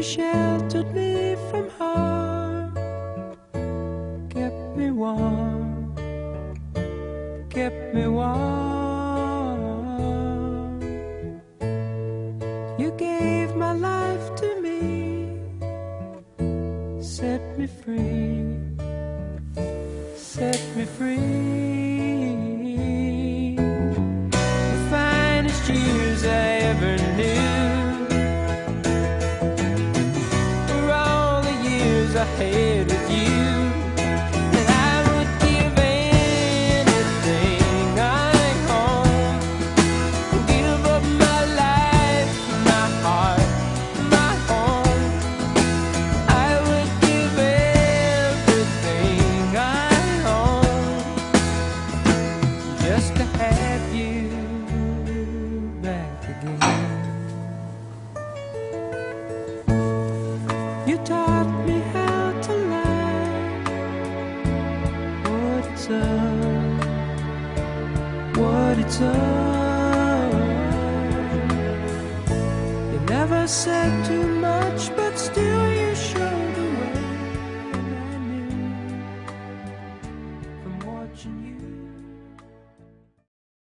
sheltered me from harm, kept me warm, kept me warm. You gave my life to me, set me free, set me free. The finest years I ever knew were all the years I had with you. And I would give anything I own, give up my life, my heart, my home. I would give everything I own just to have you back again. You taught me how to laugh, what it's up. You never said too much, but